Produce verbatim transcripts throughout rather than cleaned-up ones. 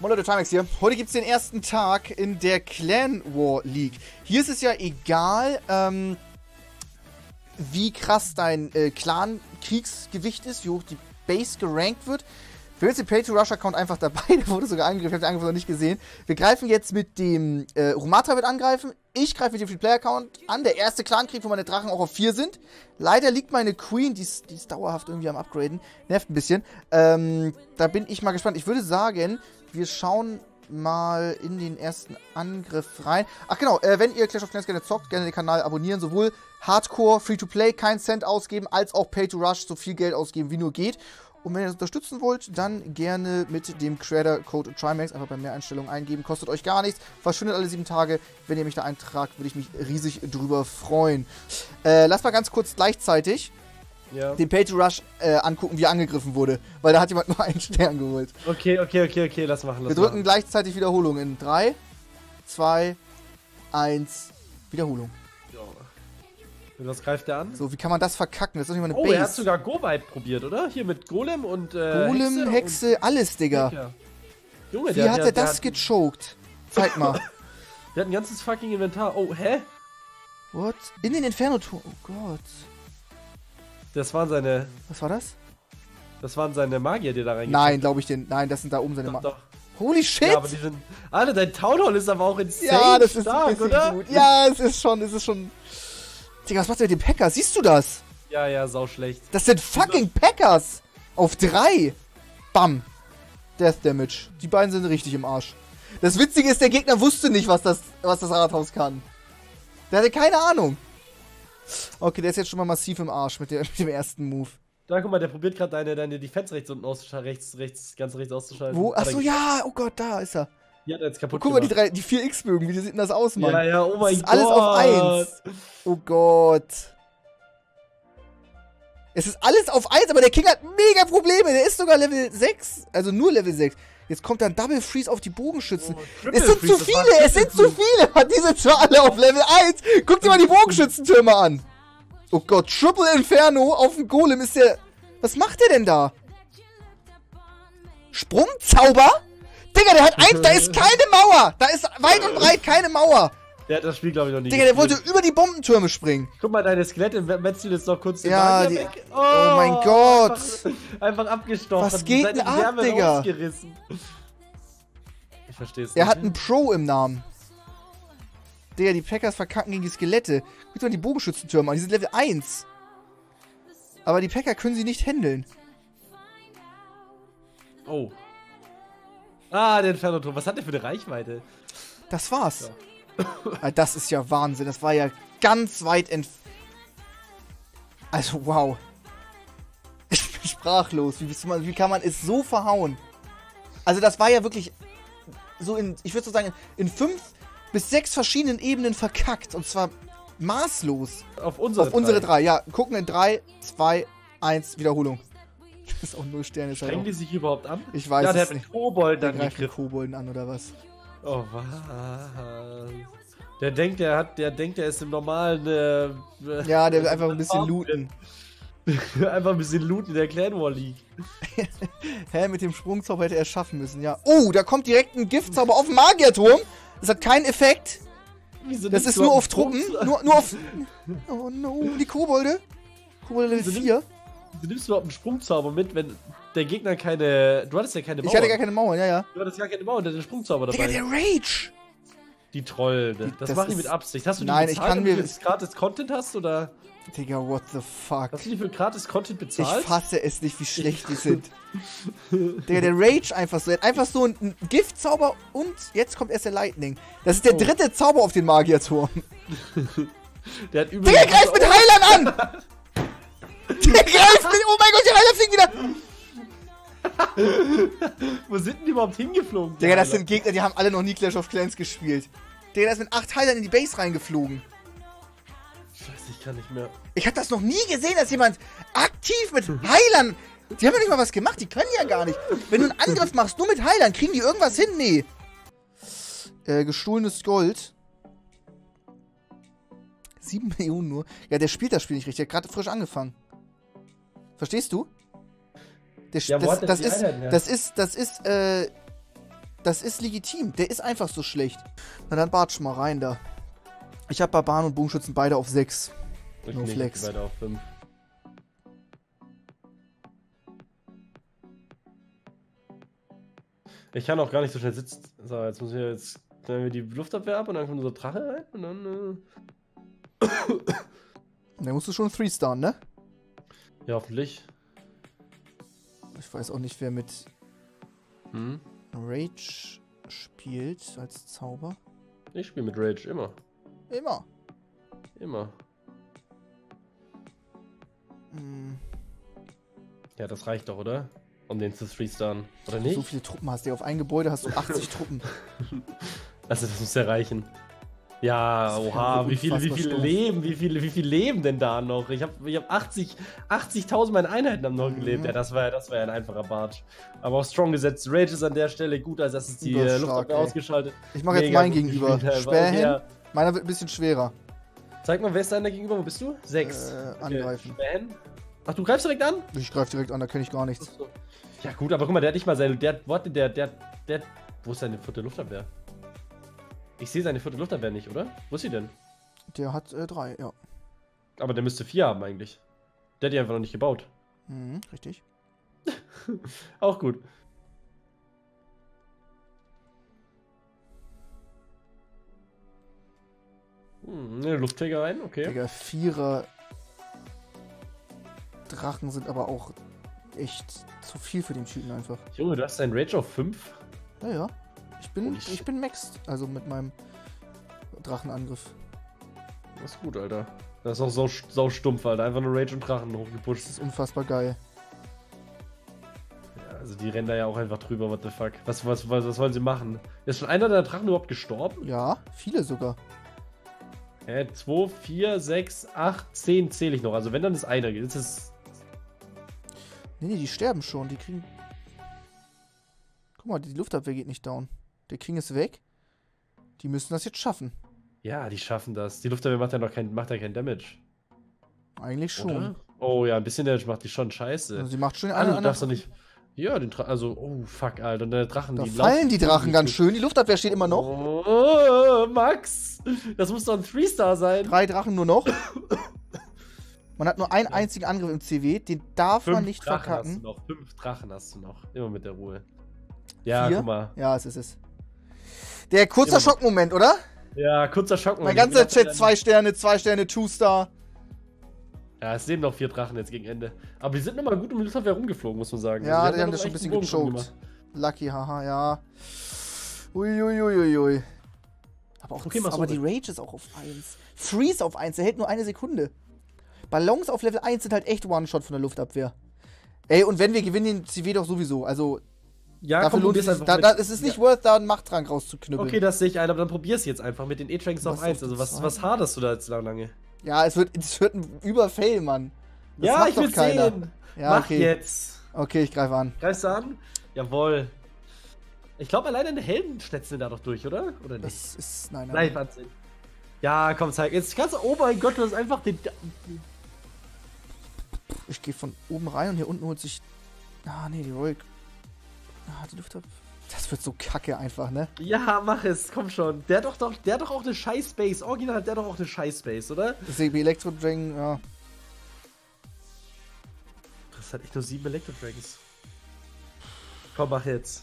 Moin Leute, Timex hier. Heute gibt es den ersten Tag in der Clan War League. Hier ist es ja egal, ähm, wie krass dein äh, Clan-Kriegsgewicht ist, wie hoch die Base gerankt wird. Für jetzt den Pay-to-Rush-Account einfach dabei, der wurde sogar angegriffen, ich habe den Angriff noch nicht gesehen. Wir greifen jetzt mit dem, äh, Rumata wird angreifen, ich greife mit dem Free-Player-Account an, der erste Clan-Krieg, wo meine Drachen auch auf vier sind. Leider liegt meine Queen, die ist, die ist dauerhaft irgendwie am Upgraden, nervt ein bisschen. Ähm, da bin ich mal gespannt. Ich würde sagen, wir schauen mal in den ersten Angriff rein. Ach genau, äh, wenn ihr Clash of Clans gerne zockt, gerne den Kanal abonnieren, sowohl Hardcore, Free-to-Play, keinen Cent ausgeben, als auch Pay-to-Rush, so viel Geld ausgeben, wie nur geht. Und wenn ihr das unterstützen wollt, dann gerne mit dem Creator-Code Trimax einfach bei Mehreinstellungen eingeben. Kostet euch gar nichts. Verschwindet alle sieben Tage. Wenn ihr mich da eintragt, würde ich mich riesig drüber freuen. Äh, lass mal ganz kurz gleichzeitig ja. den Pay-to-Rush äh, angucken, wie er angegriffen wurde. Weil da hat jemand nur einen Stern geholt. Okay, okay, okay, okay. Lass machen. Lass Wir drücken machen. gleichzeitig Wiederholung in drei, zwei, eins, Wiederholung. Und was greift der an? So, wie kann man das verkacken? Das ist doch nicht mal eine oh, Base. Er hat sogar Go-Vibe probiert, oder? Hier mit Golem und äh, Golem, Hexe, Hexe alles, Digga. Hexe. Junge, wie der, hat der, er der das hat, gechoked? Zeig mal. Der hat ein ganzes fucking Inventar. Oh, hä? What? In den Inferno-Turm. Oh Gott. Das waren seine... Was war das? Das waren seine Magier, die da reingehen. Nein, glaube ich den. Nein, das sind da oben seine Magier. Holy shit! Ja, aber die sind... Alter, dein Town Hall ist aber auch insane ja, das ist stark, oder? Gut. Ja, es ist schon, es ist schon... Digga, was macht der mit dem Packer? Siehst du das? Ja, ja, sau schlecht. Das sind fucking Packers! Auf drei! Bam! Death Damage. Die beiden sind richtig im Arsch. Das Witzige ist, der Gegner wusste nicht, was das, was das Rathaus kann. Der hatte keine Ahnung. Okay, der ist jetzt schon mal massiv im Arsch mit, der, mit dem ersten Move. Da, guck mal, der probiert gerade deine, deine Defense rechts unten auszuschalten, rechts, rechts, ganz rechts auszuschalten. Wo? Achso, ja! Oh Gott, da ist er. Die hat er jetzt kaputt oh, guck mal, die, drei, die vier X-Bögen, wie sieht denn das aus, Mann? Ja, ja, oh mein Gott. Alles auf eins. Oh Gott. Es ist alles auf eins, aber der King hat mega Probleme. Der ist sogar Level sechs. Also nur Level sechs. Jetzt kommt dann Double Freeze auf die Bogenschützen. Oh, es sind zu viele, es sind zu viele. Man, die sind zwar alle auf Level eins. Guck dir mal die Bogenschützentürme an. Oh Gott, Triple Inferno auf dem Golem ist der... Was macht der denn da? Sprungzauber? Digga, der hat eins, da ist keine Mauer. Da ist weit und breit keine Mauer. Der hat das Spiel, glaube ich, noch nie Digga, der wollte über die Bombentürme springen. Guck mal, deine Skelette metzeln jetzt noch kurz den ja, die, weg. Oh, oh mein Gott. Einfach, einfach abgestochen. Was geht denn ab, Digga? Ich versteh's nicht. Er hat einen Pro im Namen. Digga, die Packers verkacken gegen die Skelette. Guck dir mal die Bogenschützentürme an, die sind Level eins. Aber die Packer können sie nicht handeln. Oh. Ah, der Inferno-Turm. Was hat der für eine Reichweite? Das war's. Ja. Das ist ja Wahnsinn. Das war ja ganz weit entfernt. Also, wow. Ich bin sprachlos. Wie, wie kann man es so verhauen? Also, das war ja wirklich so in, ich würde so sagen, in fünf bis sechs verschiedenen Ebenen verkackt. Und zwar maßlos. Auf unsere Auf drei. unsere drei, ja. Gucken in drei, zwei, eins, Wiederholung. Das ist auch null Sterne. Strengen halt die sich überhaupt an? Ich weiß ja, der es hat nicht. Kobolden der greift Kobolden an, oder was? Oh, was? Der denkt, der hat, der denkt, der ist im normalen, äh, ja, der will einfach ein bisschen looten. Einfach ein bisschen looten in der Clan War League. Hä, mit dem Sprungzauber hätte er es schaffen müssen, ja. Oh, da kommt direkt ein Giftzauber auf den Magierturm. Das hat keinen Effekt. Wieso das ist nur auf Truppen. Nur, nur auf... Oh no, die Kobolde. Kobolde Level vier. Du nimmst überhaupt einen Sprungzauber mit, wenn der Gegner keine... Du hattest ja keine Mauer. Ich hatte gar keine Mauer, ja, ja. Du hattest gar keine Mauer, der hat den Sprungzauber dabei. Digga, der Rage! Die Troll, das, das machen die mit Absicht. Hast du die Nein, bezahlt, ich kann mir... du jetzt gratis Content hast, oder... Digga, what the fuck? Hast du die für gratis Content bezahlt? Ich fasse es nicht, wie schlecht die sind. Digga, der Rage einfach so. Er hat einfach so einen Giftzauber und jetzt kommt erst der Lightning. Das ist der oh. dritte Zauber auf den Magierturm. Der hat übel... Digga, greift mit Heilern an! Der greift mit... Oh mein Gott, die Heiler fliegen wieder! Wo sind denn die überhaupt hingeflogen? Digga, das sind Gegner, die haben alle noch nie Clash of Clans gespielt. Digga, der ist mit acht Heilern in die Base reingeflogen. Scheiße, ich kann nicht mehr. Ich hab das noch nie gesehen, dass jemand aktiv mit Heilern... Die haben ja nicht mal was gemacht, die können ja gar nicht. Wenn du einen Angriff machst, nur mit Heilern, kriegen die irgendwas hin? Nee. Äh, gestohlenes Gold. sieben Millionen nur. Ja, der spielt das Spiel nicht richtig. Der hat gerade frisch angefangen. Verstehst du? Der, ja, das, das, ist, das ist, das ist, äh... Das ist legitim. Der ist einfach so schlecht. Na dann batsch mal rein da. Ich habe Barbaren und Bogenschützen beide auf sechs. Ich No nicht, Flex. beide auf fünf. Ich kann auch gar nicht so schnell sitzen. So, jetzt müssen wir jetzt nehmen wir die Luftabwehr ab und dann kommt unser Drache rein und dann. Äh Dann musst du schon three star, ne? ja, hoffentlich. Ich weiß auch nicht, wer mit Hm? Rage spielt als Zauber. Ich spiele mit Rage immer. Immer. Immer. Hm. Ja, das reicht doch, oder? Um den zu three-starren. Oder nicht? So viele Truppen hast du. Auf ein Gebäude hast du achtzig Truppen. Also das muss ja reichen. Ja, Das oha, wäre wie viele, wie unfassbar viele stumpf. leben, wie viele, wie viele leben denn da noch? Ich habe ich hab achtzig, achtzigtausend meine Einheiten haben noch Mhm. gelebt. Ja, das war, das war ja ein einfacher Bartsch. Aber auch strong gesetzt. Rage ist an der Stelle gut, als erstes die äh, Überstark, Luftabwehr ey. ausgeschaltet. Ich mache jetzt Mega meinen gut gegenüber. gespielt, einfach. Sperr Okay, hin. ja. Meiner wird ein bisschen schwerer. Zeig mal, wer ist deiner gegenüber? Wo bist du? Sechs. Äh, Okay, angreifen. Sperr hin. Ach, du greifst direkt an? Ich greife direkt an, da kenne ich gar nichts. Ja gut, aber guck mal, der hat nicht mal seine, der, warte, der, der, der, wo ist seine vierte Luftabwehr? Ich sehe seine vierte Luftabwehr nicht, oder? Wo ist sie denn? Der hat äh, drei, ja. Aber der müsste vier haben eigentlich. Der hat die einfach noch nicht gebaut. Mhm, richtig. Auch gut. Hm, ne, Luftträger rein, okay. Digga, Vierer Drachen sind aber auch echt zu viel für den Typen einfach. Junge, du hast deinen Rage auf fünf? Ja, ja. Ich bin, Holy shit. ich bin maxed, also mit meinem Drachenangriff. Das ist gut, Alter. Das ist auch sau, sau stumpf, Alter. Einfach nur Rage und Drachen Das hochgepusht. ist unfassbar geil. Ja, also die rennen da ja auch einfach drüber, what the fuck. Was, was, was, was wollen sie machen? Ist schon einer der Drachen überhaupt gestorben? Ja, viele sogar. Hä, zwei, vier, sechs, acht, zehn zähle ich noch. Also wenn, dann ist einer. Das ist... Nee, nee, die sterben schon. Die kriegen... Guck mal, die Luftabwehr geht nicht down. Der King ist weg. Die müssen das jetzt schaffen. Ja, die schaffen das. Die Luftabwehr macht ja noch kein, macht ja kein Damage. Eigentlich schon. Oder? Oh ja, ein bisschen Damage macht die schon scheiße. Also sie macht schon Ah, eine du darfst doch andere. nicht... Ja, den Drachen... Also, oh, fuck, Alter. Und der Drachen, Da die fallen die Drachen ganz schön. Die Luftabwehr steht immer noch. Oh, Max! Das muss doch ein three-star sein. Drei Drachen nur noch. Man hat nur einen einzigen Angriff im C W. Den darf man nicht Drachen verkacken. Hast du noch. Fünf Drachen hast du noch. Immer mit der Ruhe. Ja, Vier? guck mal. Ja, es ist es. Der kurzer Immer noch. Schockmoment, oder? Ja, kurzer Schock. Mein ganzer Chat, zwei Sterne, zwei Sterne, Two-Star. Ja, es leben noch vier Drachen jetzt gegen Ende. Aber die sind nochmal gut um die Luftabwehr rumgeflogen, muss man sagen. Ja, Also die haben noch das schon ein echt bisschen einen Bogen drum gechoked. gemacht. Lucky, haha, ja. Uiuiuiui. Aber, auch Okay, mach so aber die Rage ist auch auf eins. Freeze auf eins, der hält nur eine Sekunde. Ballons auf Level eins sind halt echt One-Shot von der Luftabwehr. Ey, und wenn wir gewinnen, den C W doch sowieso. Also, Ja, dafür komm, lohnt es probier's sich. einfach Da, mit. da, es ist nicht Ja. worth, da einen Machttrank rauszuknüppeln. Okay, das sehe ich ein, aber dann probier's jetzt einfach mit den E-Tranks auf Was eins. auf Also die was, zwei? was haderst du da jetzt lange? Ja, es wird, es wird ein Überfail, Mann. Das Ja, macht ich doch will keiner. sehen. Ja, Mach okay. jetzt. Okay, ich greife an. Greifst du an? Jawohl. Ich glaube, alleine eine Helden schnetzeln da doch durch, oder? Oder nicht? Das ist. Nein, nein. Live ansehen. Ja, komm, zeig. Jetzt kannst du. Oh mein Gott, du hast einfach den. Ich gehe von oben rein und hier unten holt sich. Ah, nee, die Royal. Ah, die Luft. Das wird so kacke einfach, ne? Ja, mach es, komm schon. Der hat doch, doch, der hat doch auch eine Scheiß-Base. Original hat der doch auch eine Scheiß-Base, oder? C B Electro Dragon, ja. Das hat echt nur sieben Elektro-Dragons. Komm, mach jetzt.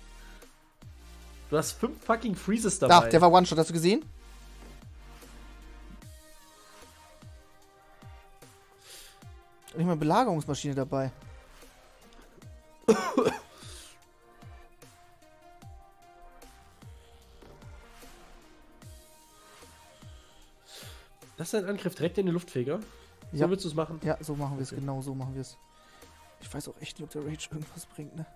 Du hast fünf fucking Freezes dabei. Da, der war One-Shot, hast du gesehen? Nicht mal Belagerungsmaschine dabei. Das ist ein Angriff direkt in den Luftfeger. So Ja. willst du es machen? Ja, so machen wir es, Okay. genau so machen wir es. Ich weiß auch echt nicht, ob der Rage irgendwas bringt, ne?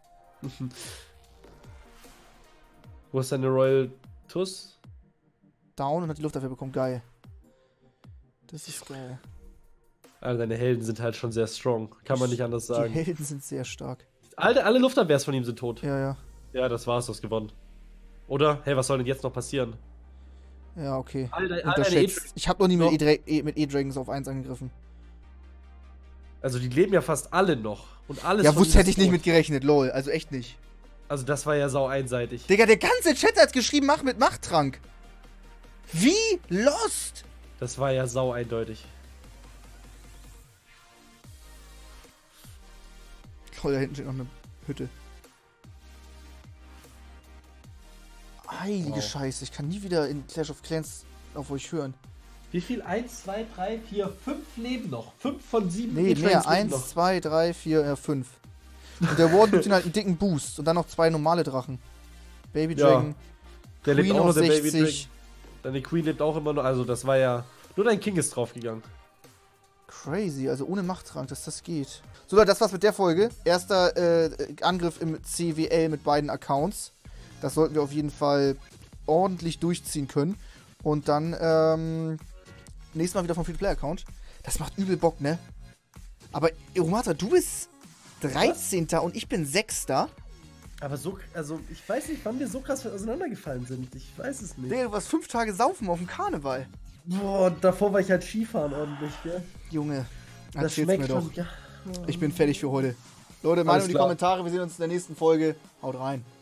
Wo ist deine Royal Tuss? Down und hat die Luftabwehr bekommen, geil. Das ist geil. Alter, deine Helden sind halt schon sehr strong. Kann man nicht anders Die sagen. Helden sind sehr stark. Alle, alle Luftabwehrs von ihm sind tot. Ja, ja. Ja, das war's, du hast gewonnen. Oder? Hey, was soll denn jetzt noch passieren? Ja, okay. Alter, alle Unterschätzt. Ich habe noch nie So. mit E-Dra- E- mit E-Dragons auf eins angegriffen. Also die leben ja fast alle noch. Und alles Ja, von wusste ihnen hätte ist ich nicht tot. mit gerechnet, lol. Also echt nicht. Also das war ja sau einseitig. Digga, der ganze Chat hat geschrieben, mach mit Machttrank. Wie lost? Das war ja sau eindeutig. Oh, da hinten steht noch eine Hütte. Heilige Wow. Scheiße, ich kann nie wieder in Clash of Clans auf euch hören. Wie viel? eins, zwei, drei, vier, fünf leben noch. fünf von sieben Nee, Trains mehr. leben eins, noch. zwei, drei, vier, ja, fünf. Und der Warden gibt ihnen halt einen dicken Boost. Und dann noch zwei normale Drachen. Baby Ja. Dragon. Der lebt Queen auch noch, auf der Baby sechzig. Dragon. Deine Queen lebt auch immer noch. Also das war ja... Nur dein King ist draufgegangen. Crazy, also ohne Machttrank, dass das geht. So, Leute, das war's mit der Folge. Erster äh, Angriff im C W L mit beiden Accounts. Das sollten wir auf jeden Fall ordentlich durchziehen können. Und dann, ähm, nächstes Mal wieder vom Free-to-Play-Account. Das macht übel Bock, ne? Aber, Romata, du bist dreizehnter und ich bin sechster Aber so... Also ich weiß nicht, wann wir so krass auseinandergefallen sind. Ich weiß es nicht. Digga, du warst fünf Tage saufen auf dem Karneval. Boah, davor war ich halt Skifahren ordentlich, gell? Junge, Das erzähl's mir schmeckt doch. schon, ja. Ich bin fertig für heute. Leute, Meinung Alles in die klar. Kommentare. Wir sehen uns in der nächsten Folge. Haut rein.